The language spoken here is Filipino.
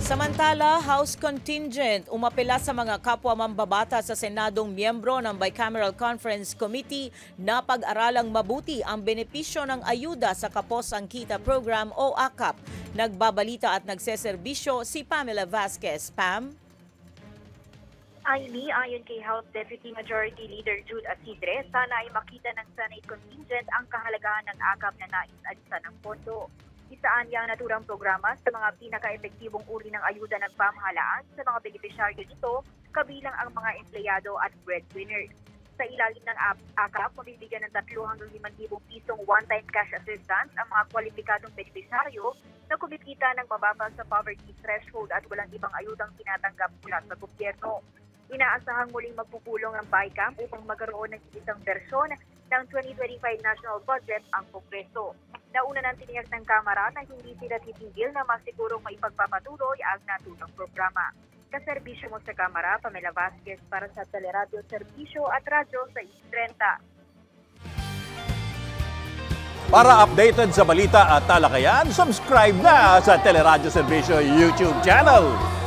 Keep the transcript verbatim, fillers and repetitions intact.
Samantala, House contingent umapela sa mga kapwa mambabata sa Senadong miyembro ng Bicameral Conference Committee na pag-aralang mabuti ang benepisyo ng ayuda sa Kapos ang Kita Program o A K A P. Nagbabalita at nagseserbisyo si Pamela Vasquez. Pam? Ailey, ayon kay House Deputy Majority Leader Jude Asidre, sana ay makita ng Senate contingent ang kahalagahan ng A K A P na nais-alisan ng pondo. Isaan niya ang naturang programa sa mga pinaka-epektibong uri ng ayuda ng pamahalaan sa mga benepisyaryo nito, kabilang ang mga empleyado at breadwinners. Sa ilalim ng A K A P, mabibigyan ng tatlo hanggang limang libong pisong one-time cash assistance ang mga kwalipikadong benepisyaryo na kumikita ng mababa sa poverty threshold at walang ibang ayudang tinatanggap mula sa gobyerno. Inaasahang muling magpupulong ang B I C A M upang magkaroon ng isang bersyon ng twenty twenty-five National Budget ang Kongreso. Nauna nang tiniyak ng Kamara na hindi sila titigil na masigurong maipagpapatuloy ang naturang programa. Kaserbisyo mo sa Kamara, Pamela Vasquez para sa Teleradyo Serbisyo at Radyo sa thirty. Para updated sa balita at talakayan, subscribe na sa Teleradyo Serbisyo YouTube channel.